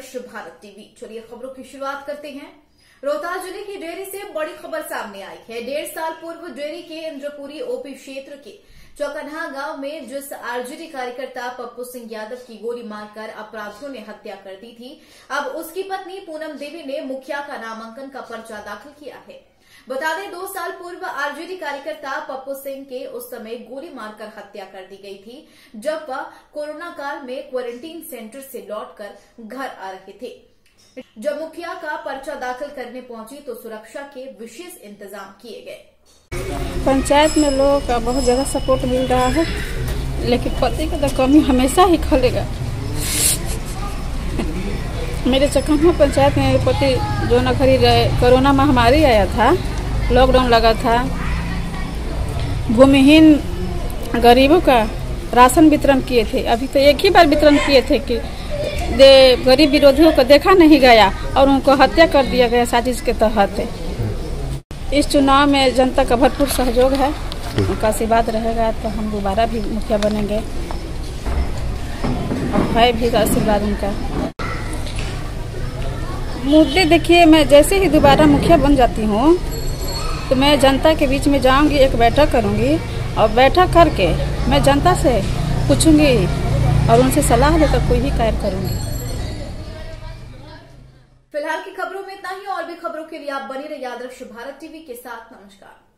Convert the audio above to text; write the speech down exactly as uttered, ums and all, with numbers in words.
आदर्श Bharat TV. चलिए खबरों की शुरुआत करते हैं। रोहतास जिले की डेयरी से बड़ी खबर सामने आई है। डेढ़ साल पूर्व डेयरी के इंद्रपुरी ओपी क्षेत्र के चौकन्हा गांव में जिस आरजेडी कार्यकर्ता पप्पू सिंह यादव की गोली मारकर अपराधियों ने हत्या कर दी थी, अब उसकी पत्नी पूनम देवी ने मुखिया का नामांकन का पर्चा दाखिल किया है। बता दें, दो साल पूर्व आरजेडी कार्यकर्ता पप्पू सिंह के उस समय गोली मारकर हत्या कर दी गई थी, जब वह कोरोना काल में क्वारंटीन सेंटर से लौटकर घर आ रहे थे। जब मुखिया का पर्चा दाखिल करने पहुंची तो सुरक्षा के विशेष इंतजाम किए गए। पंचायत में लोगों का बहुत ज्यादा सपोर्ट मिल रहा है, लेकिन पति का तो कमी हमेशा ही खलेगा। मेरे चकन्हा पंचायत में पति जो न खरी रहे, कोरोना महामारी आया था, लॉकडाउन लगा था, भूमिहीन गरीबों का राशन वितरण किए थे। अभी तो एक ही बार वितरण किए थे कि दे गरीब विरोधियों को देखा नहीं गया और उनको हत्या कर दिया गया साजिश के तहत। इस चुनाव में जनता का भरपूर सहयोग है, उनका आशीर्वाद रहेगा तो हम दोबारा भी मुखिया बनेंगे और है भी आशीर्वाद उनका। मुद्दे देखिए, मैं जैसे ही दोबारा मुखिया बन जाती हूँ तो मैं जनता के बीच में जाऊंगी, एक बैठक करूंगी और बैठक करके मैं जनता से पूछूंगी और उनसे सलाह लेकर कोई भी कार्य करूंगी। फिलहाल की खबरों में इतना ही। और भी खबरों के लिए आप बने रहिए आदर्श भारत टीवी के साथ। नमस्कार।